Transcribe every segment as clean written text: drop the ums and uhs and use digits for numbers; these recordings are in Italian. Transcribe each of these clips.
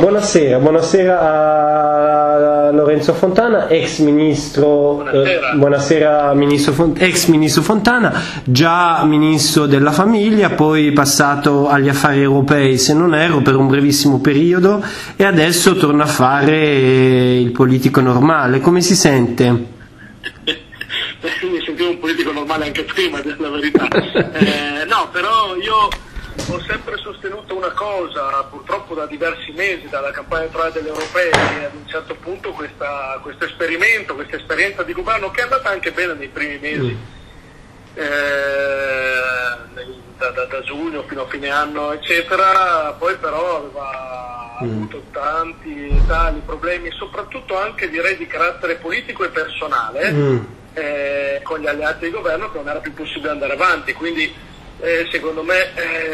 Buonasera, buonasera a Lorenzo Fontana, ex ministro, buonasera ex ministro Fontana, già ministro della famiglia, poi passato agli affari europei se non erro per un brevissimo periodo e adesso torna a fare il politico normale. Come si sente? Mi sentivo un politico normale anche prima, della verità. No, però io ho sempre sostenuto una cosa, purtroppo da diversi mesi, dalla campagna elettorale delle europee, ad un certo punto questo esperimento, questa esperienza di governo, che è andata anche bene nei primi mesi, da giugno fino a fine anno, eccetera, poi però aveva avuto tali problemi, soprattutto anche direi di carattere politico e personale, con gli alleati di governo, che non era più possibile andare avanti, quindi secondo me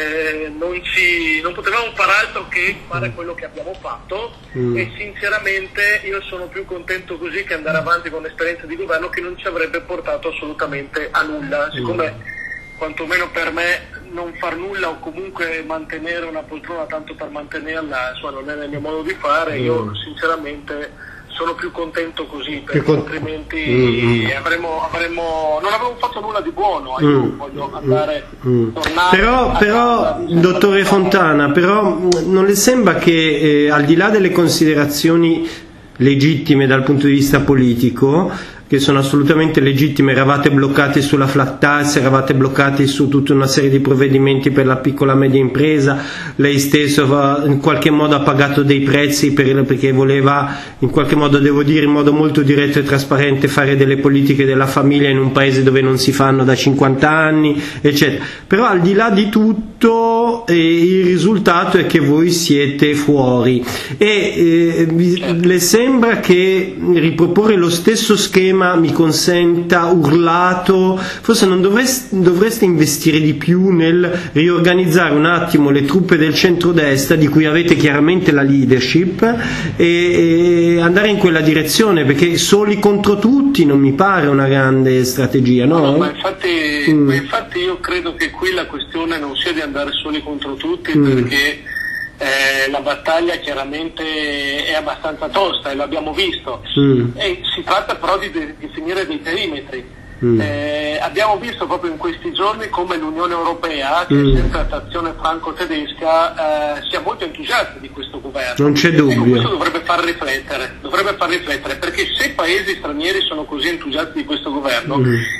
non potevamo fare altro che fare quello che abbiamo fatto e sinceramente io sono più contento così che andare avanti con l'esperienza di governo, che non ci avrebbe portato assolutamente a nulla, siccome quantomeno per me non far nulla o comunque mantenere una poltrona tanto per mantenerla, insomma, non è nel mio modo di fare. Io sinceramente sono più contento così, perché altrimenti non avremmo fatto nulla di buono. Io voglio andare, tornare. Però dottore Fontana, però non le sembra che al di là delle considerazioni legittime dal punto di vista politico, che sono assolutamente legittime, eravate bloccati sulla flat tax, eravate bloccati su tutta una serie di provvedimenti per la piccola e media impresa, lei stesso in qualche modo ha pagato dei prezzi perché voleva, in qualche modo, devo dire in modo molto diretto e trasparente, fare delle politiche della famiglia in un paese dove non si fanno da 50 anni, eccetera. Però al di là di tutto il risultato è che voi siete fuori e le sembra che riproporre lo stesso schema, mi consenta, urlato, forse non dovreste investire di più nel riorganizzare un attimo le truppe del centrodestra, di cui avete chiaramente la leadership, e andare in quella direzione, perché soli contro tutti non mi pare una grande strategia, no? No, ma infatti io credo che qui la questione non sia di andare soli contro tutti, perché la battaglia chiaramente è abbastanza tosta e l'abbiamo visto, e si tratta però di definire dei perimetri. Abbiamo visto proprio in questi giorni come l'Unione Europea, che è sempre a trazione franco-tedesca, sia molto entusiasta di questo governo. Non c'è dubbio. Questo dovrebbe far riflettere, perché se paesi stranieri sono così entusiasti di questo governo,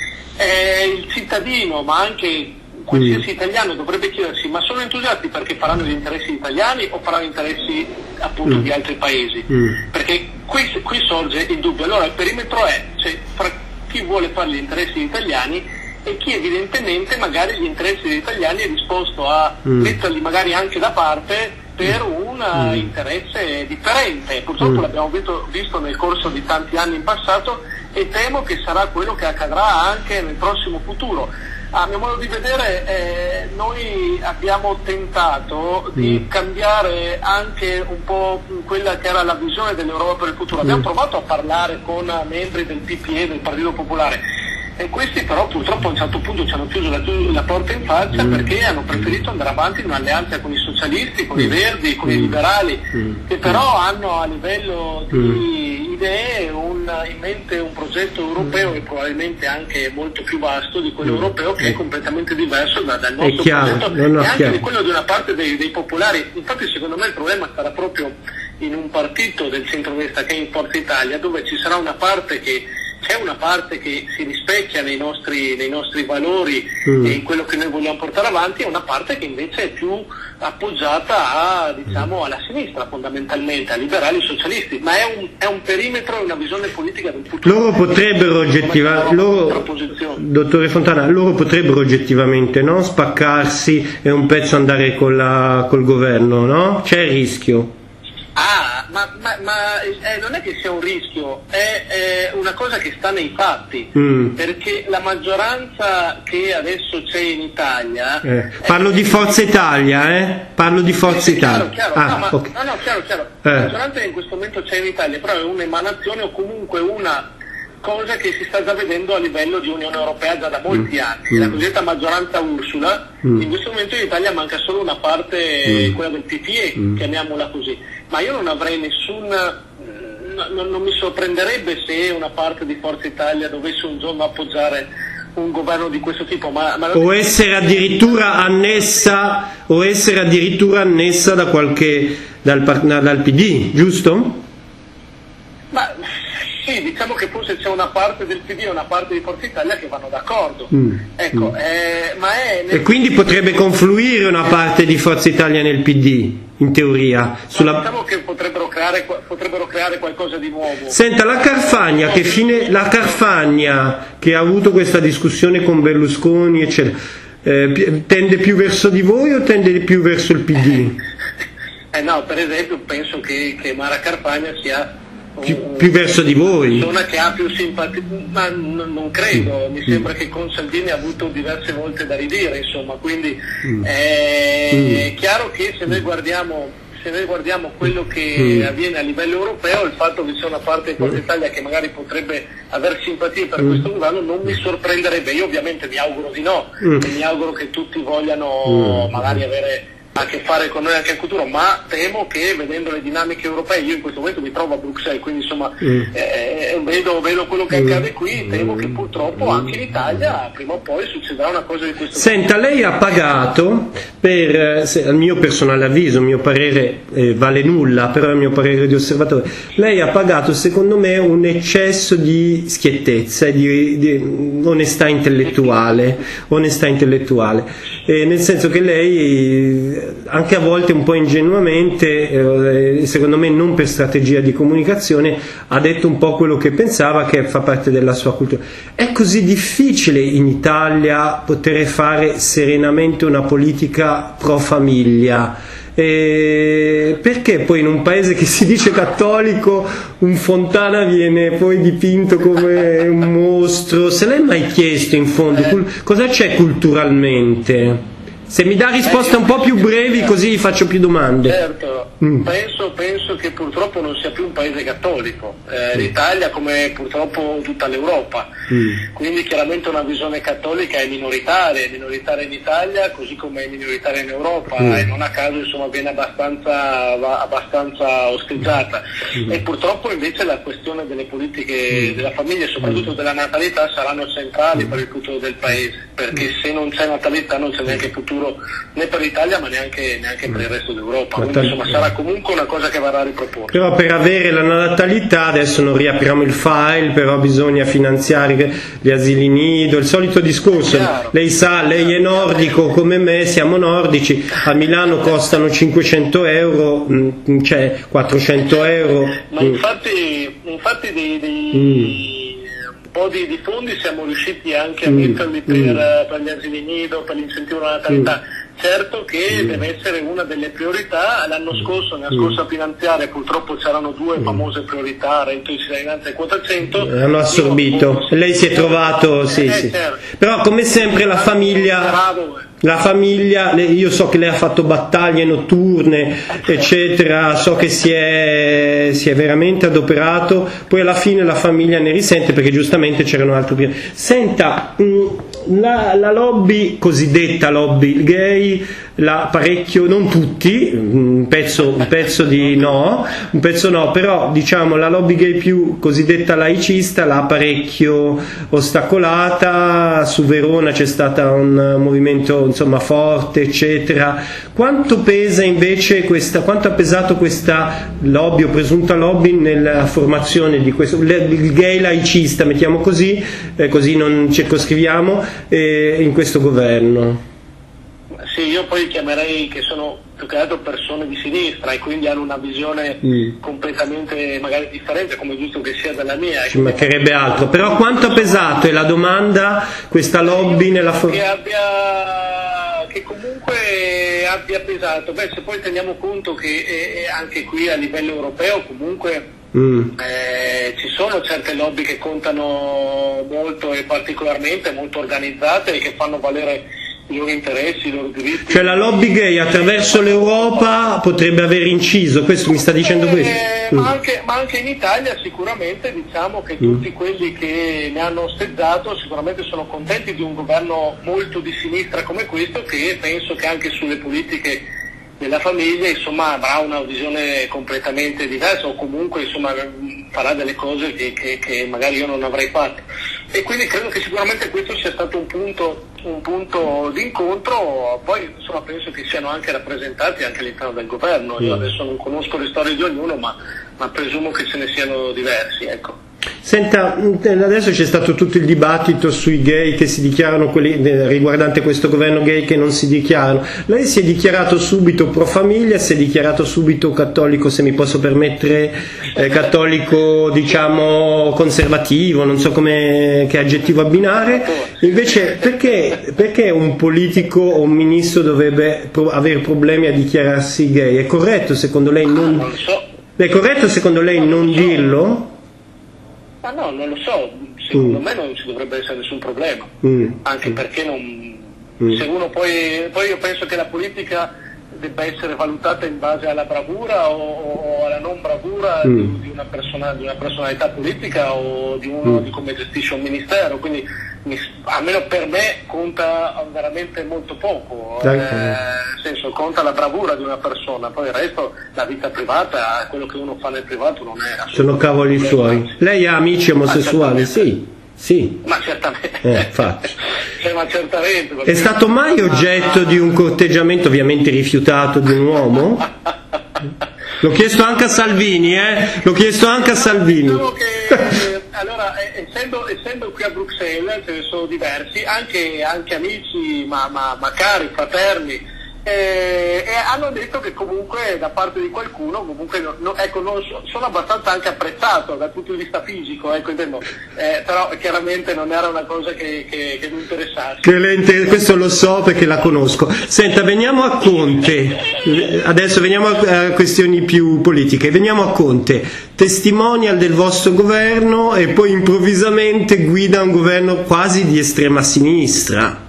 il cittadino, ma anche qualsiasi italiano, dovrebbe chiedersi: ma sono entusiasti perché faranno gli interessi italiani o faranno gli interessi appunto di altri paesi? Perché qui sorge il dubbio. Allora il perimetro è, cioè, fra chi vuole fare gli interessi italiani e chi evidentemente magari gli interessi degli italiani è disposto a metterli magari anche da parte per un interesse differente. Purtroppo l'abbiamo visto nel corso di tanti anni in passato e temo che sarà quello che accadrà anche nel prossimo futuro. A mio modo di vedere noi abbiamo tentato di cambiare anche un po' quella che era la visione dell'Europa per il futuro. Abbiamo provato a parlare con membri del PPE, del Partito Popolare, e questi però purtroppo a un certo punto ci hanno chiuso la porta in faccia, perché hanno preferito andare avanti in un'alleanza con i socialisti, con i verdi, con i liberali, che però hanno a livello di idee in mente un progetto europeo e probabilmente anche molto più vasto di quello europeo, che è completamente diverso dal nostro progetto e anche di quello di una parte dei popolari. Infatti secondo me il problema sarà proprio in un partito del centrodestra che è in Forza Italia, dove ci sarà una parte che si rispecchia nei nostri valori e in quello che noi vogliamo portare avanti, e una parte che invece è più appoggiata alla sinistra, fondamentalmente, a liberali e socialisti, ma è un perimetro e una visione politica del futuro. Loro potrebbero dottore Fontana, loro potrebbero oggettivamente, no, spaccarsi e un pezzo andare col governo, no? C'è il rischio. Ma non è che sia un rischio, è una cosa che sta nei fatti, perché la maggioranza che adesso c'è in Italia... Parlo di Forza Italia, parlo di Forza Italia. Chiaro. La maggioranza che in questo momento c'è in Italia, però è un'emanazione o comunque una cosa che si sta già vedendo a livello di Unione Europea già da molti anni. La cosiddetta maggioranza Ursula, in questo momento in Italia manca solo una parte, quella del PPE, chiamiamola così, ma io non avrei non mi sorprenderebbe se una parte di Forza Italia dovesse un giorno appoggiare un governo di questo tipo, o essere addirittura annessa dal PD, giusto? Ma sì, diciamo che forse c'è una parte del PD e una parte di Forza Italia che vanno d'accordo. Ecco, e quindi potrebbe confluire una parte di Forza Italia nel PD, in teoria. Diciamo che potrebbero creare qualcosa di nuovo. Senta, la Carfagna che ha avuto questa discussione con Berlusconi, eccetera, tende più verso di voi o tende più verso il PD? No, per esempio penso che Mara Carfagna sia più verso di voi. Una persona che ha più simpatia, ma non credo, mi sembra che con Salvini ha avuto diverse volte da ridire, insomma, quindi è chiaro che se noi guardiamo quello che avviene a livello europeo, il fatto che c'è una parte di Forza Italia che magari potrebbe avere simpatie per questo governo non mi sorprenderebbe. Io ovviamente mi auguro di no, e mi auguro che tutti vogliano magari avere a che fare con noi anche in futuro, ma temo che vedendo le dinamiche europee, io in questo momento mi trovo a Bruxelles, quindi insomma vedo quello che accade qui, temo che purtroppo anche in Italia prima o poi succederà una cosa di questo tipo. Senta, lei ha pagato al mio personale avviso, il mio parere vale nulla, però è il mio parere di osservatore, lei ha pagato secondo me un eccesso di schiettezza e di onestà intellettuale, nel senso che lei anche a volte un po' ingenuamente, secondo me non per strategia di comunicazione, ha detto un po' quello che pensava, che fa parte della sua cultura. È così difficile in Italia poter fare serenamente una politica pro famiglia, perché poi in un paese che si dice cattolico un Fontana viene poi dipinto come un mostro? Se l'hai mai chiesto in fondo cosa c'è culturalmente? Se mi dà risposte un po' più brevi, così faccio più domande. Certo, penso che purtroppo non sia più un paese cattolico, l'Italia come purtroppo tutta l'Europa, quindi chiaramente una visione cattolica è minoritaria in Italia così come è minoritaria in Europa, e non a caso insomma viene abbastanza osteggiata, e purtroppo invece la questione delle politiche della famiglia e soprattutto della natalità saranno centrali per il futuro del paese, perché se non c'è natalità non c'è neanche futuro né per l'Italia ma neanche per il resto d'Europa, quindi insomma sarà comunque una cosa che verrà riproposta. Però per avere la natalità, adesso non riapriamo il file, però bisogna finanziare gli asili nido, il solito discorso. Lei sa, lei è nordico come me, siamo nordici, a Milano costano 500 euro, cioè 400 euro. Ma infatti un po' di fondi siamo riusciti anche a metterli per gli asili nido, per l'incentivo alla natalità. Certo che deve essere una delle priorità. L'anno scorso, nella scorsa finanziaria, purtroppo c'erano due famose priorità, reddito di cittadinanza e quota 100. Hanno assorbito. Lei si è trovato, sì. Certo. Però come sempre la famiglia, io so che lei ha fatto battaglie notturne, eccetera, so che si è veramente adoperato, poi alla fine la famiglia ne risente perché giustamente c'erano altri prima. Senta, la lobby, cosiddetta lobby gay, parecchio, non tutti, un pezzo no, però diciamo la lobby gay più cosiddetta laicista l'ha parecchio ostacolata. Su Verona c'è stato un movimento insomma forte, eccetera. Quanto pesa invece quanto ha pesato questa lobby o presunta lobby nella formazione di questo il gay laicista, mettiamo così non circoscriviamo, in questo governo? Sì, io poi chiamerei che sono più che altro persone di sinistra e quindi hanno una visione completamente magari differente, come è giusto che sia dalla mia. Ci mancherebbe altro, però quanto ha pesato, è la domanda, questa lobby nella che comunque abbia pesato. Se poi teniamo conto che anche qui a livello europeo comunque ci sono certe lobby che contano molto e particolarmente molto organizzate e che fanno valere i loro interessi, i loro diritti. Cioè la lobby gay attraverso l'Europa potrebbe aver inciso, questo mi sta dicendo questo? Ma anche in Italia sicuramente diciamo che tutti quelli che ne hanno osteggiato sicuramente sono contenti di un governo molto di sinistra come questo, che penso che anche sulle politiche della famiglia insomma avrà una visione completamente diversa, o comunque insomma farà delle cose che magari io non avrei fatto, e quindi credo che sicuramente questo sia stato un punto di incontro. Poi insomma penso che siano anche rappresentati anche all'interno del governo. Io adesso non conosco le storie di ognuno, ma presumo che ce ne siano diversi, ecco. Senta, adesso c'è stato tutto il dibattito sui gay che si dichiarano, quelli riguardante questo governo gay che non si dichiarano. Lei si è dichiarato subito pro famiglia, si è dichiarato subito cattolico, se mi posso permettere, cattolico diciamo conservativo, non so che aggettivo abbinare. Invece perché un politico o un ministro dovrebbe avere problemi a dichiararsi gay? È corretto secondo lei non dirlo? Ma no, non lo so, secondo me non ci dovrebbe essere nessun problema, anche perché se uno poi io penso che la politica debba essere valutata in base alla bravura o alla non bravura di una personalità politica o di uno di come gestisce un ministero, quindi almeno per me conta veramente molto poco, nel senso conta la bravura di una persona, poi il resto, la vita privata, quello che uno fa nel privato non è assolutamente. Sono cavoli suoi. Lei ha amici omosessuali? Sì. Ma certamente. Ma certamente. È stato mai oggetto di un corteggiamento, ovviamente rifiutato, di un uomo? L'ho chiesto anche a Salvini, Diciamo che, allora, essendo qui a Bruxelles, ce ne sono diversi, anche amici, ma cari, fraterni, e hanno detto che comunque da parte di qualcuno comunque sono abbastanza anche apprezzato dal punto di vista fisico, ecco, però chiaramente non era una cosa che mi interessasse. Questo lo so perché la conosco. Senta, veniamo a Conte, adesso veniamo a questioni più politiche, veniamo a Conte, testimonial del vostro governo e poi improvvisamente guida un governo quasi di estrema sinistra,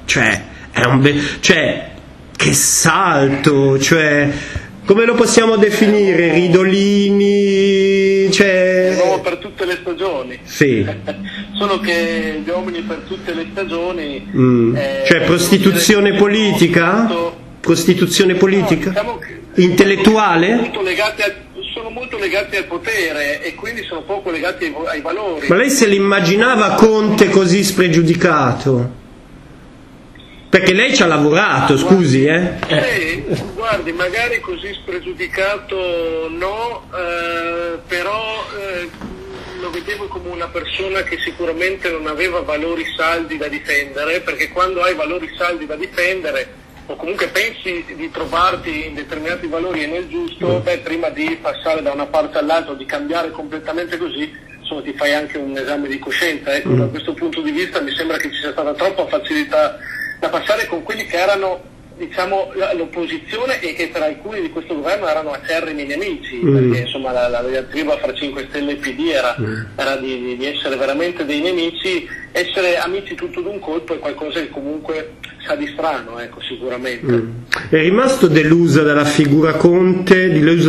che salto, come lo possiamo definire? Ridolini, L'uomo per tutte le stagioni. Sì. Solo che gli uomini per tutte le stagioni. Prostituzione politica? Prostituzione politica? No, diciamo intellettuale? Sono molto legati al potere e quindi sono poco legati ai valori. Ma lei se l'immaginava Conte così spregiudicato? Perché lei ci ha lavorato, scusi, Sì, guardi, magari così spregiudicato no, però lo vedevo come una persona che sicuramente non aveva valori saldi da difendere, perché quando hai valori saldi da difendere, o comunque pensi di trovarti in determinati valori e nel giusto, prima di passare da una parte all'altra, di cambiare completamente così, insomma ti fai anche un esame di coscienza. Ecco, da questo punto di vista mi sembra che ci sia stata troppa facilità da passare con quelli che erano, diciamo, l'opposizione e che per alcuni di questo governo erano acerrimi nemici, perché insomma la diatriba fra 5 Stelle e PD era di essere veramente dei nemici. Essere amici tutto d'un colpo è qualcosa che comunque sa di strano, ecco, sicuramente. È rimasto delusa dalla figura Conte,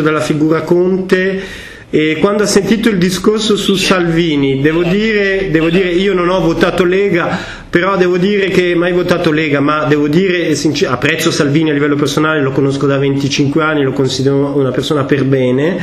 e quando ha sentito il discorso su Salvini, devo dire, io non ho votato Lega, però devo dire che mai votato Lega, ma devo dire, apprezzo Salvini a livello personale, lo conosco da 25 anni, lo considero una persona per bene,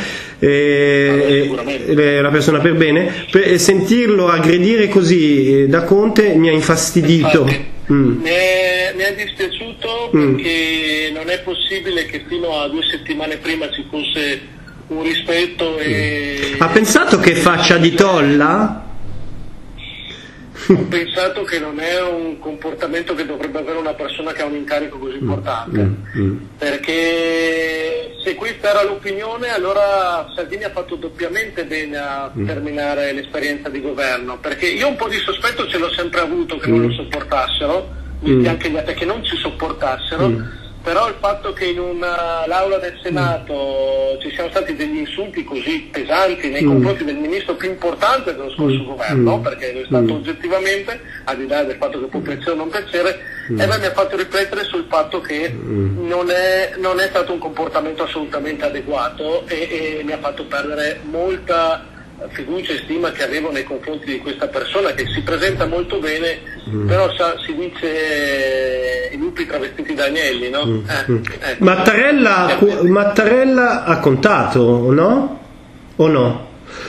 e sentirlo aggredire così da Conte mi ha infastidito. Mi è dispiaciuto perché non è possibile che fino a 2 settimane prima ci fosse un rispetto e... Ha pensato che faccia di tolla? Ho pensato che non è un comportamento che dovrebbe avere una persona che ha un incarico così importante, perché se questa era l'opinione, allora Salvini ha fatto doppiamente bene a terminare l'esperienza di governo, perché io un po' di sospetto ce l'ho sempre avuto che non lo sopportassero, anche gli altri che non ci sopportassero. Però il fatto che in l'aula del Senato ci siano stati degli insulti così pesanti nei confronti del ministro più importante dello scorso governo, perché lo è stato oggettivamente, al di là del fatto che può piacere o non piacere, e a me mi ha fatto riflettere sul fatto che non è stato un comportamento assolutamente adeguato e mi ha fatto perdere molta fiducia e stima che avevo nei confronti di questa persona che si presenta molto bene, però si dice i lupi travestiti da agnelli, no? Mattarella ha contato, no? O no?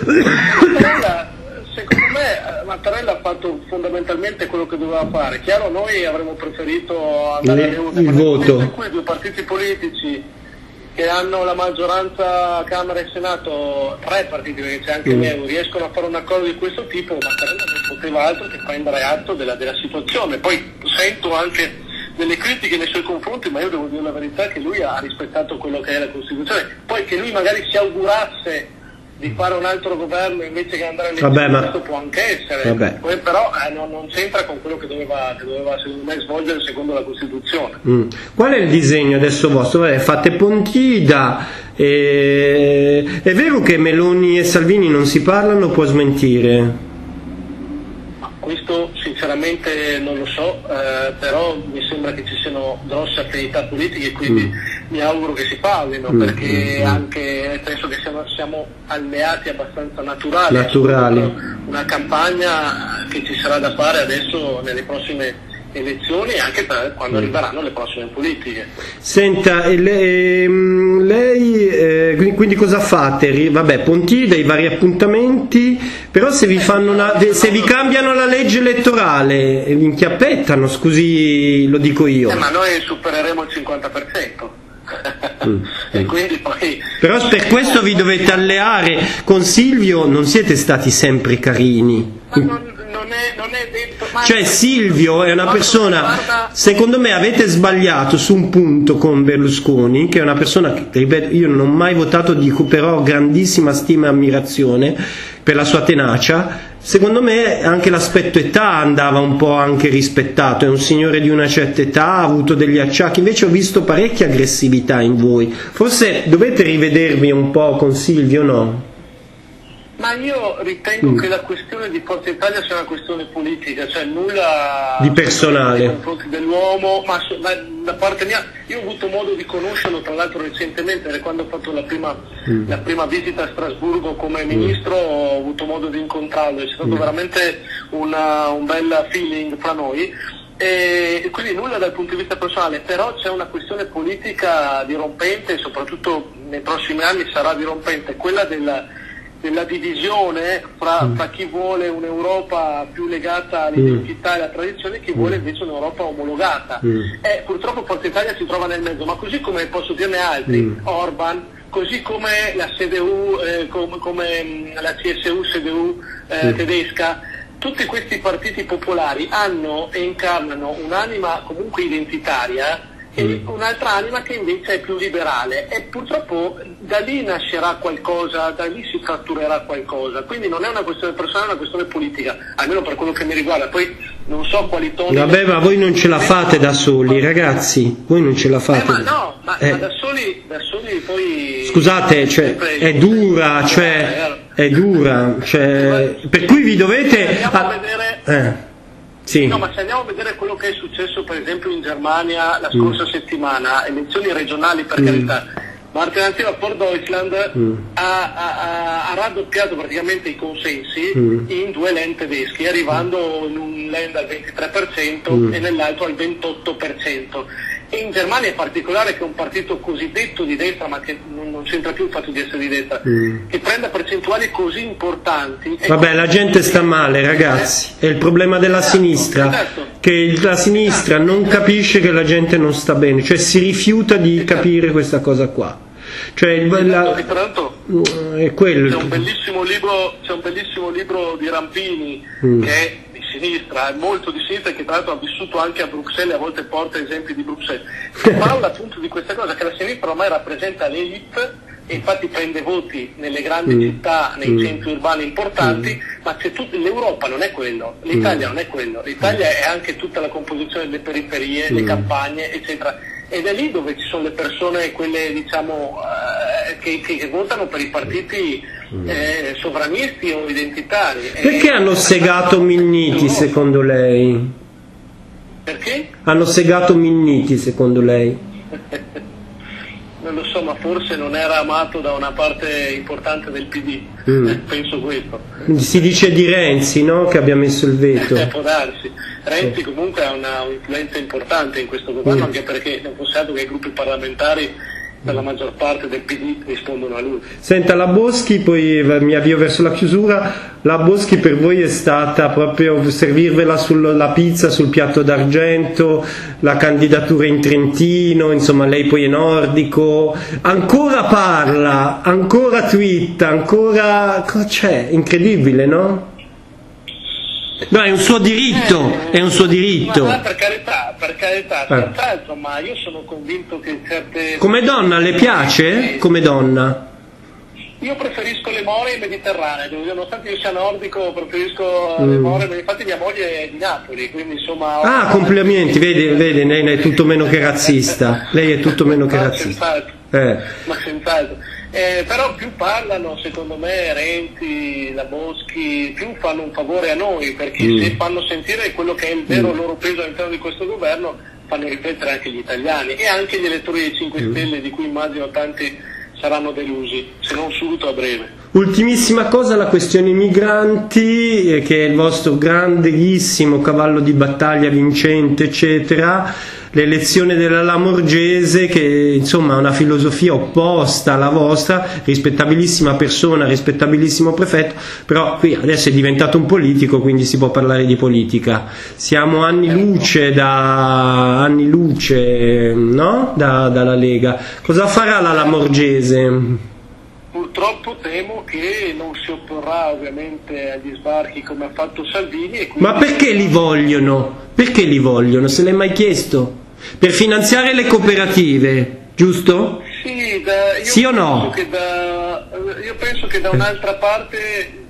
Secondo me Mattarella ha fatto fondamentalmente quello che doveva fare. Chiaro, noi avremmo preferito andare il voto in cui due partiti politici che hanno la maggioranza Camera e Senato, 3 partiti, perché c'è anche l'Euro, riescono a fare un accordo di questo tipo. Mattarella non poteva altro che prendere atto della situazione. Poi sento anche delle critiche nei suoi confronti, ma io devo dire la verità che lui ha rispettato quello che è la Costituzione. Poi che lui magari si augurasse di fare un altro governo invece che andare alle questo può anche essere. Poi, però non c'entra con quello che doveva secondo me svolgere secondo la Costituzione. Qual è il disegno adesso vostro? Fate Pontida, è vero che Meloni e Salvini non si parlano, può smentire? Questo sinceramente non lo so, però mi sembra che ci siano grosse affinità politiche e quindi mi auguro che si parlino, perché anche penso che siamo alleati abbastanza naturali. Una campagna che ci sarà da fare adesso nelle prossime elezioni e anche per quando arriveranno le prossime politiche. Senta, lei quindi cosa fate? Vabbè, Pontida, i vari appuntamenti, però se vi cambiano la legge elettorale vi inchiappettano, scusi, lo dico io. Ma noi supereremo il 50%. E quindi poi... Però per questo vi dovete alleare con Silvio, non siete stati sempre carini. Non è detto, cioè Silvio è una persona, secondo me avete sbagliato su un punto con Berlusconi, che è una persona che, ripeto, io non ho mai votato, dico, però ho grandissima stima e ammirazione per la sua tenacia. Secondo me anche l'aspetto età andava un po' anche rispettato, è un signore di una certa età, ha avuto degli acciacchi, invece ho visto parecchia aggressività in voi. Forse dovete rivedervi un po' con Silvio, no? Ma io ritengo che la questione di Forza Italia sia una questione politica, cioè nulla di personale nei confronti dell'uomo, ma da parte mia, io ho avuto modo di conoscerlo tra l'altro recentemente, quando ho fatto la prima visita a Strasburgo come ministro, ho avuto modo di incontrarlo, è stato veramente un bel feeling fra noi. E quindi nulla dal punto di vista personale, però c'è una questione politica dirompente, soprattutto nei prossimi anni sarà dirompente, quella della divisione fra chi vuole un'Europa più legata all'identità e alla tradizione e chi vuole invece un'Europa omologata. Purtroppo Forza Italia si trova nel mezzo, ma così come posso dirne altri, Orban, così come la CDU, come la CSU-CDU tedesca, tutti questi partiti popolari hanno e incarnano un'anima comunque identitaria e un'altra anima che invece è più liberale, e purtroppo da lì nascerà qualcosa, da lì si fratturerà qualcosa, quindi non è una questione personale, è una questione politica, almeno per quello che mi riguarda. Poi non so quali toni... Vabbè, ma voi non ce la fate da soli, ragazzi, voi non ce la fate. Ma da soli poi... Scusate, cioè, è dura, per cui vi dovete... Sì. No, ma se andiamo a vedere quello che è successo per esempio in Germania la scorsa settimana, elezioni regionali per carità, ma l'alternativa for Deutschland ha raddoppiato praticamente i consensi in 2 Länder tedeschi, arrivando in un Land al 23% e nell'altro al 28%. E in Germania è particolare che un partito cosiddetto di destra, ma che non c'entra più il fatto di essere di destra, che prenda percentuali così importanti. Vabbè, la gente sta male, ragazzi, è il problema della sinistra, che la sinistra non capisce che la gente non sta bene, cioè si rifiuta di capire questa cosa qua. Cioè, è quello. C'è un bellissimo libro di Rampini che è di sinistra, è molto di sinistra, che tra l'altro ha vissuto anche a Bruxelles, a volte porta esempi di Bruxelles, che parla appunto di questa cosa, che la sinistra ormai rappresenta l'elite e infatti prende voti nelle grandi città, nei centri urbani importanti, ma l'Europa non è quello, l'Italia non è quello, l'Italia è anche tutta la composizione delle periferie, le campagne, eccetera. Ed è lì dove ci sono le persone, quelle diciamo che votano per i partiti sovranisti o identitari. Perché hanno segato Minniti secondo lei? Perché? Hanno segato Minniti, secondo lei? Non lo so, ma forse non era amato da una parte importante del PD, penso questo. Si dice di Renzi, no? Che abbia messo il veto. Può darsi. Renzi comunque ha una influenza importante in questo governo, anche perché non fosse altro che i gruppi parlamentari per la maggior parte del PD rispondono a lui. Senta, la Boschi, poi mi avvio verso la chiusura, la Boschi per voi è stata proprio servirvela sulla pizza sul piatto d'argento, la candidatura in Trentino, insomma lei poi è nordico, ancora parla, ancora twitta, ancora... cosa c'è? Incredibile, no? No, è un suo diritto, è un suo diritto. Ma per carità, senz'altro, ma io sono convinto che certe... Come donna le piace? Come donna? Io preferisco le more mediterranee, nonostante io sia nordico, preferisco le more, infatti mia moglie è di Napoli, quindi insomma... Ah, complimenti, vedi, lei è tutto meno che razzista, lei è tutto meno che razzista. Ma senz'altro. Però più parlano, secondo me, Renzi, la Boschi, più fanno un favore a noi, perché se fanno sentire quello che è il vero loro peso all'interno di questo governo, fanno riflettere anche gli italiani e anche gli elettori dei 5 Stelle, di cui immagino tanti saranno delusi, se non subito a breve. Ultimissima cosa, la questione migranti, che è il vostro grandissimo cavallo di battaglia vincente, eccetera. L'elezione della Lamorgese, che insomma ha una filosofia opposta alla vostra, rispettabilissima persona, rispettabilissimo prefetto, però qui adesso è diventato un politico, quindi si può parlare di politica. Siamo anni luce, no? Dalla Lega. Cosa farà la Lamorgese? Purtroppo temo che non si opporrà ovviamente agli sbarchi come ha fatto Salvini. E ma perché li vogliono? Perché li vogliono? Se l'hai mai chiesto? Per finanziare le cooperative, giusto? Sì, sì o no? Io penso che da un'altra parte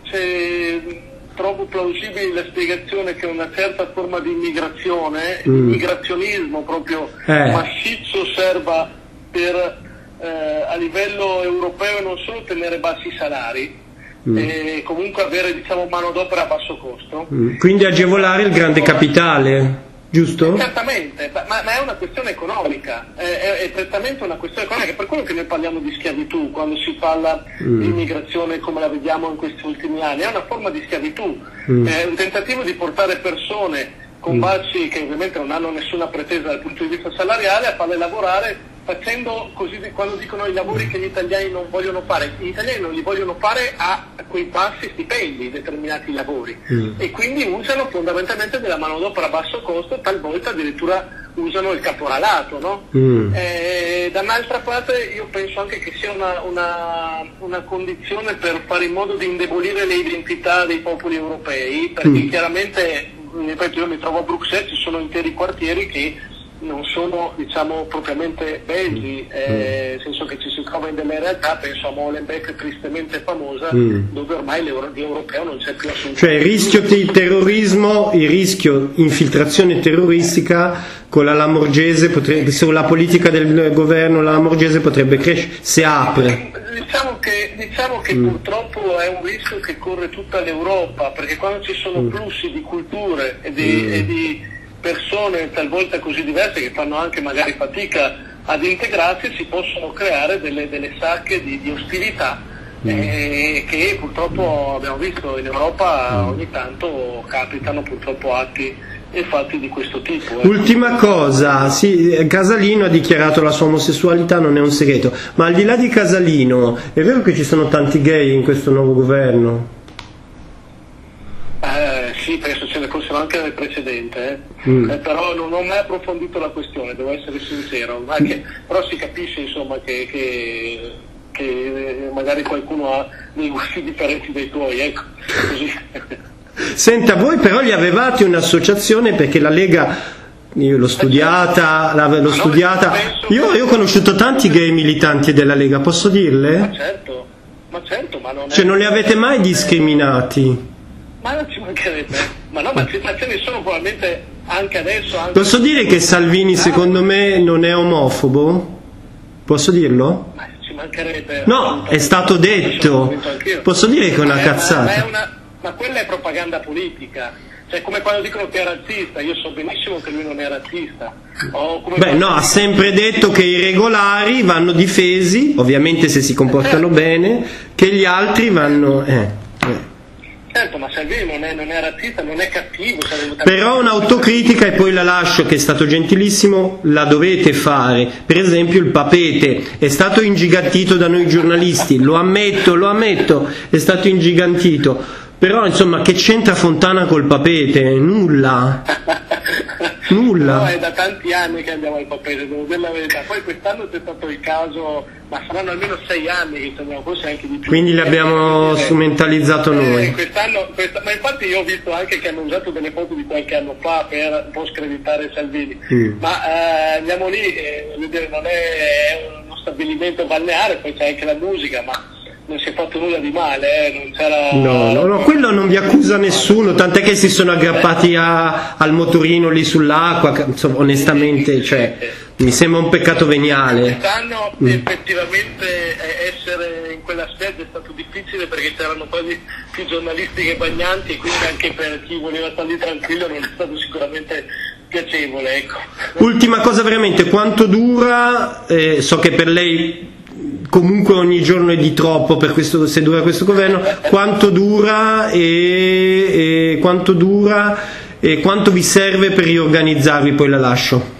trovo plausibile la spiegazione che una certa forma di immigrazione, immigrazionismo proprio massiccio, serva per a livello europeo non solo tenere bassi salari, e comunque avere manodopera a basso costo. Quindi agevolare il grande capitale. Giusto? Certamente, ma è una questione economica, è prettamente una questione economica, per quello che noi parliamo di schiavitù, quando si parla di immigrazione come la vediamo in questi ultimi anni, è una forma di schiavitù, è un tentativo di portare persone con bacci che ovviamente non hanno nessuna pretesa dal punto di vista salariale a farle lavorare facendo così, quando dicono i lavori che gli italiani non vogliono fare, gli italiani non li vogliono fare a quei bassi stipendi determinati lavori e quindi usano fondamentalmente della manodopera a basso costo, talvolta addirittura usano il caporalato, no? Da un'altra parte io penso anche che sia una condizione per fare in modo di indebolire le identità dei popoli europei, perché chiaramente, ripeto, io mi trovo a Bruxelles, ci sono interi quartieri che non sono propriamente belgi, nel senso che ci si trova in delle realtà, penso a Molenbeek tristemente famosa, dove ormai di europeo non c'è più assolutamente. Cioè il rischio di terrorismo, il rischio infiltrazione terroristica con la Lamorgese, sulla politica del governo la Lamorgese potrebbe crescere, se apre. Diciamo che purtroppo è un rischio che corre tutta l'Europa, perché quando ci sono flussi di culture e di persone talvolta così diverse che fanno anche magari fatica ad integrarsi, si possono creare delle sacche di ostilità che purtroppo abbiamo visto in Europa ogni tanto capitano purtroppo atti e fatti di questo tipo. Ultima cosa, sì, Casalino ha dichiarato la sua omosessualità, non è un segreto, ma al di là di Casalino è vero che ci sono tanti gay in questo nuovo governo? Sì, penso ce ne fossero anche nel precedente, però non ho mai approfondito la questione, devo essere sincero, però si capisce insomma che magari qualcuno ha dei gusti differenti dai tuoi, ecco, così. Senta, voi però gli avevate un'associazione, perché la Lega, io l'ho studiata, io ho conosciuto tanti gay militanti della Lega, posso dirle? Ma certo, ma non è... Cioè non li avete mai discriminati? Ma non ci mancherebbe, ma ce ne sono probabilmente anche adesso. Posso dire che Salvini secondo me non è omofobo? Posso dirlo? Ma ci mancherebbe. No, è stato detto. Posso dire che è una cazzata. Ma quella è propaganda politica. Cioè, come quando dicono che è razzista, io so benissimo che lui non è razzista. Beh, no, ha sempre detto che i regolari vanno difesi, ovviamente se si comportano bene, che gli altri vanno... Certo, ma Salvini non è razzista, non è cattivo. Però un'autocritica, e poi la lascio, che è stato gentilissimo, la dovete fare. Per esempio il Papete è stato ingigantito da noi giornalisti, lo ammetto, è stato ingigantito. Però insomma, che c'entra Fontana col Papete? Nulla. Nulla. No, è da tanti anni che andiamo al Papete, devo dire la verità. Poi quest'anno c'è stato il caso, ma saranno almeno 6 anni che ci andiamo, forse anche di più. Quindi l'abbiamo strumentalizzato noi. Ma infatti io ho visto anche che hanno usato delle foto di qualche anno fa per un po' screditare Salvini. Ma andiamo lì, voglio dire, non è uno stabilimento balneare, poi c'è anche la musica, ma non si è fatto nulla di male, non c'era... No, quello non vi accusa nessuno, tant'è che si sono aggrappati al motorino lì sull'acqua, insomma, onestamente, cioè, mi sembra un peccato veniale. Quest'anno effettivamente essere in quella sede è stato difficile perché c'erano quasi più giornalisti che bagnanti, e quindi anche per chi voleva stare lì tranquillo non è stato sicuramente piacevole, ecco. Ultima cosa veramente, quanto dura, so che per lei comunque ogni giorno è di troppo per questo, se dura questo governo, quanto dura e quanto vi serve per riorganizzarvi? Poi la lascio.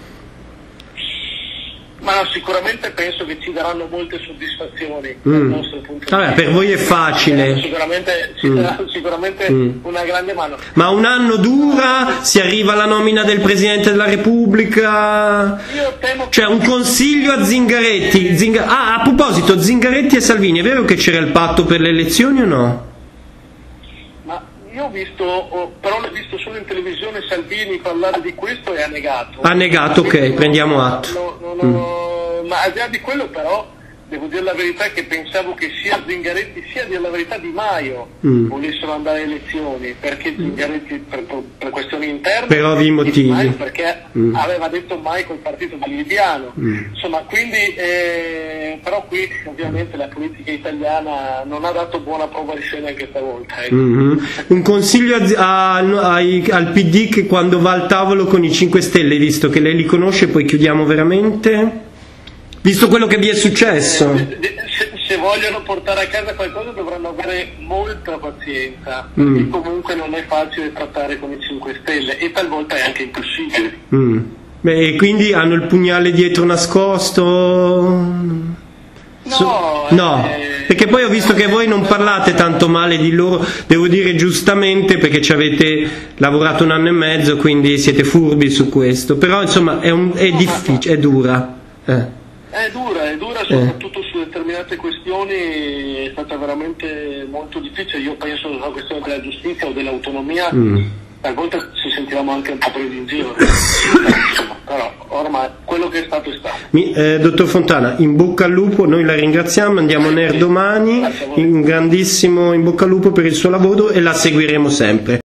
Ma sicuramente penso che ci daranno molte soddisfazioni dal nostro punto di vista. Vabbè, per voi è facile. Sicuramente ci daranno sicuramente una grande mano. Ma un anno dura? Si arriva alla nomina del Presidente della Repubblica? Io temo cioè un consiglio a Zingaretti. A proposito, Zingaretti e Salvini, è vero che c'era il patto per le elezioni o no? Io ho visto, però l'ho visto solo in televisione, Salvini parlare di questo e ha negato. Ha negato, ok, prendiamo atto. Ma al di là di quello però, devo dire la verità che pensavo che sia Zingaretti sia, a dire la verità, Di Maio volessero andare alle elezioni, perché Zingaretti per questioni interne, per ovvi motivi, Di Maio perché aveva detto mai col partito di Liviano. Insomma, quindi però qui ovviamente la politica italiana non ha dato buona prova di sé neanche stavolta. Un consiglio al PD che quando va al tavolo con i 5 Stelle, visto che lei li conosce, poi chiudiamo veramente, visto quello che vi è successo. Se vogliono portare a casa qualcosa dovranno avere molta pazienza, perché comunque non è facile trattare con i 5 Stelle e talvolta è anche impossibile. Beh, quindi hanno il pugnale dietro nascosto? No, perché poi ho visto che voi non parlate tanto male di loro, devo dire giustamente, perché ci avete lavorato 1 anno e mezzo, quindi siete furbi su questo, però insomma è difficile, è dura. È dura, soprattutto su determinate questioni è stata veramente molto difficile. Io penso alla questione della giustizia o dell'autonomia, talvolta ci sentivamo anche un po' presi in giro. Però ormai quello che è stato è stato. Dottor Fontana, in bocca al lupo, noi la ringraziamo, andiamo NER domani, un grandissimo in bocca al lupo per il suo lavoro e la seguiremo sempre.